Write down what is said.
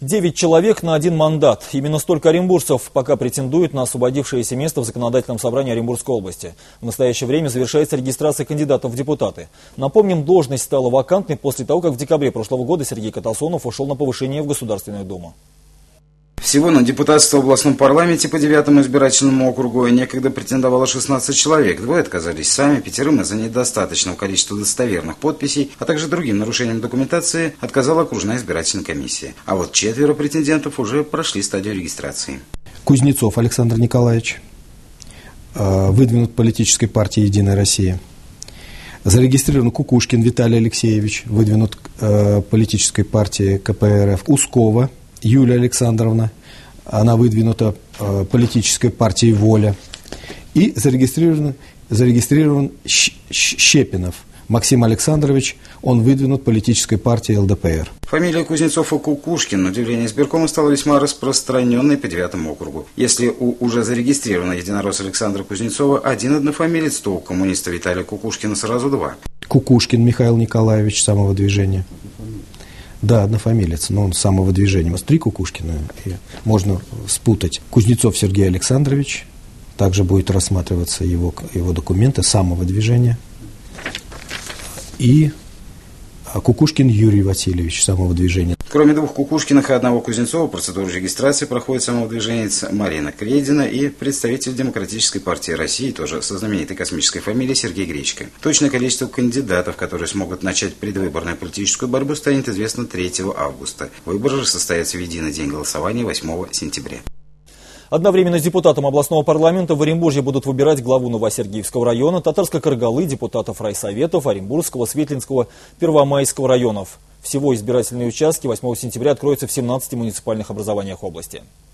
9 человек на 1 мандат. Именно столько оренбуржцев пока претендуют на освободившееся место в Законодательном собрании Оренбургской области. В настоящее время завершается регистрация кандидатов в депутаты. Напомним, должность стала вакантной после того, как в декабре прошлого года Сергей Катасонов ушел на повышение в Государственную Думу. Всего на депутатство в областном парламенте по 9-му избирательному округу некогда претендовало 16 человек. Двое отказались сами, 5 из-за недостаточного количества достоверных подписей, а также другим нарушением документации отказала окружная избирательная комиссия. А вот 4 претендентов уже прошли стадию регистрации. Кузнецов Александр Николаевич, выдвинут политической партией «Единая Россия». Зарегистрирован Кукушкин Виталий Алексеевич, выдвинут политической партией КПРФ. Ускова Юлия Александровна, она выдвинута политической партией «Воля». И зарегистрирован Щепинов Максим Александрович, он выдвинут политической партией ЛДПР. Фамилия Кузнецов и Кукушкин, на удивление избиркома, стала весьма распространенной по 9-му округу. Если у уже зарегистрированного единоросса Александра Кузнецова один однофамилец, то у коммуниста Виталия Кукушкина сразу 2. Кукушкин Михаил Николаевич, самого движения. Да, однофамилец, но он самого движения. У нас 3 Кукушкина, и можно спутать. Кузнецов Сергей Александрович, также будет рассматриваться его документы самого движения. И Кукушкин Юрий Васильевич, самого движения. Кроме 2 Кукушкиных и 1 Кузнецова, процедуру регистрации проходит самовыдвиженец Марина Кредина и представитель Демократической партии России, тоже со знаменитой космической фамилией Сергей Гречко. Точное количество кандидатов, которые смогут начать предвыборную политическую борьбу, станет известно 3 августа. Выборы же состоятся в единый день голосования 8 сентября. Одновременно с депутатом областного парламента в Оренбурге будут выбирать главу Новосергиевского района, Татарско-Каргалы, депутатов райсоветов, Оренбургского, Светлинского, Первомайского районов. Всего избирательные участки 8 сентября откроются в 17 муниципальных образованиях области.